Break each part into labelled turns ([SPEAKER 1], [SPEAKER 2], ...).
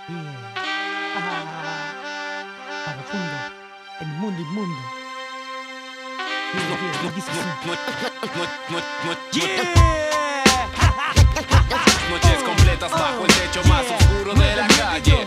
[SPEAKER 1] Yeah. Vagabundo, el mundo inmundo.
[SPEAKER 2] Noches completas bajo el techo más oscuro de la calle.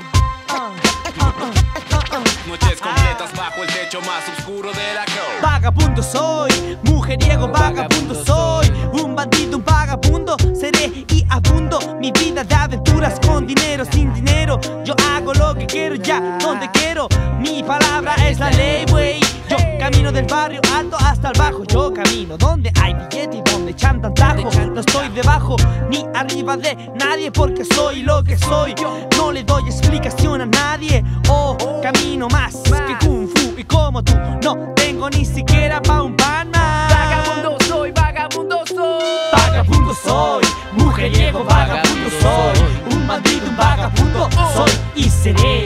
[SPEAKER 2] Noches completas bajo el techo más oscuro de la calle.
[SPEAKER 1] Vagabundo soy, mujeriego, vagabundo soy. Un bandido, un vagabundo, seré y abundo. Mi vida de aventuras con dinero, sin dinero. Yo hago lo que quiero, ya, donde quiero. Mi palabra es la ley, wey. Yo camino del barrio alto hasta el bajo. Yo camino donde hay billete y donde chantan tajo. No estoy debajo ni arriba de nadie, porque soy lo que soy. No le doy explicación a nadie. Oh, camino más que Kung Fu, y como tú no tengo ni siquiera pa' un pan más.
[SPEAKER 3] Vagabundo soy, vagabundo soy.
[SPEAKER 1] Vagabundo soy, mujeriego, vagabundo soy. Un bandido, un vagabundo soy y seré.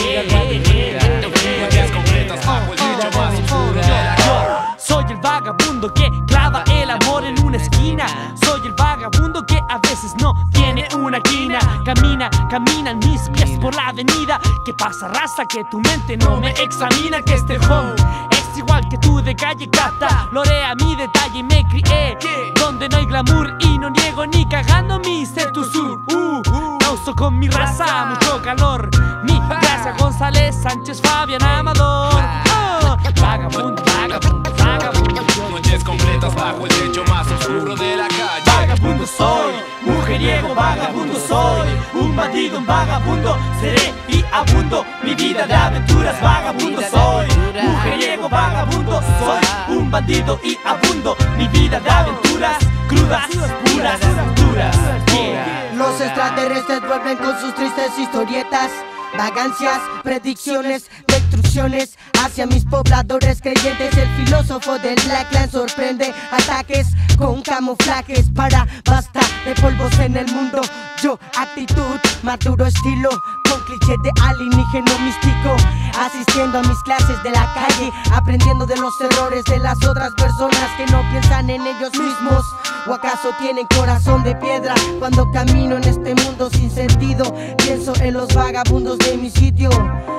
[SPEAKER 2] Noches completas bajo el techo más oscuro de la calle.
[SPEAKER 1] Yo soy el vagabundo que clava el amor en una esquina. Soy el vagabundo que a veces no tiene una quina. Caminan mis pies por la avenida. ¿Qué pasa, raza? Que tu mente no me examina. Que este home es igual que tú de calle Cata. Loré a mi detalle y me crié donde no hay glamour, y no niego ni cagando mi sur. Causo con mi raza mucho calor. Mi Gracia González Sánchez Fabián Amador. Vagabundo, vagabundo, vagabundo.
[SPEAKER 2] Noches completas bajo el techo más oscuro de la calle.
[SPEAKER 1] Vagabundo soy, mujeriego, vagabundo soy. Un bandido, un vagabundo, seré y abundo. Mi vida de aventuras, vagabundo soy. Mujeriego, vagabundo soy. Un bandido y abundo. Mi vida de aventuras, crudas, puras, duras. Yeah.
[SPEAKER 4] Los extraterrestres vuelven con sus tristes historietas, vagancias, predicciones, destrucciones hacia mis pobladores creyentes. El filósofo del Blackland sorprende ataques con camuflajes para basta de polvos en el mundo. Yo, actitud, maduro estilo, con clichés de alienígeno místico, asistiendo a mis clases de la calle, aprendiendo de los errores de las otras personas que no piensan en ellos mismos. ¿O acaso tienen corazón de piedra? Cuando camino en este mundo sin sentido, pienso en los vagabundos de mi sitio.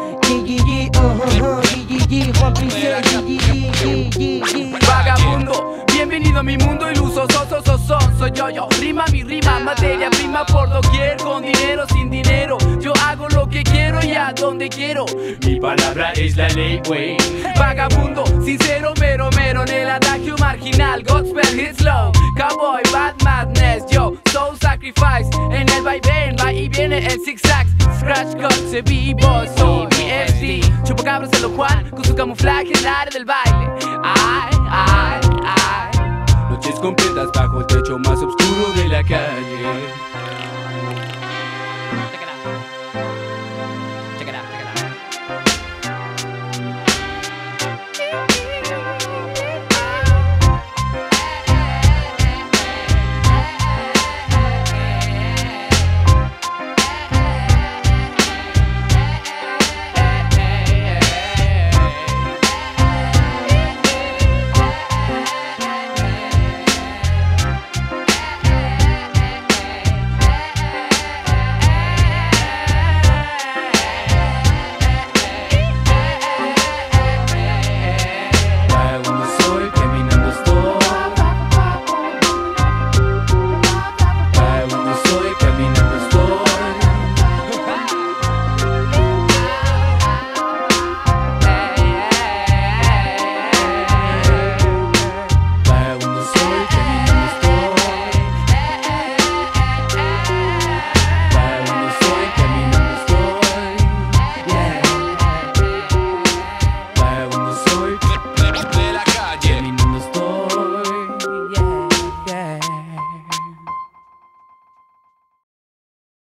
[SPEAKER 4] Juan Pincel.
[SPEAKER 3] Vagabundo, bienvenido a mi mundo iluso. Soy yo, rima mi rima, materia prima por doquier. Con dinero, sin dinero, yo hago lo que quiero y a donde quiero. Mi palabra es la ley, wey. Vagabundo, sincero, mero en el adagio marginal. Gospel hit slow, cowboy, bad madness. Yo, soul sacrifice, en el vaivén, va y viene el zigzag. Scratch cuts, B-boy, soy BFD. Chupacabras de lo Juan, con su camuflaje en el área del baile. Ay. Noches completas bajo el techo más oscuro de la calle.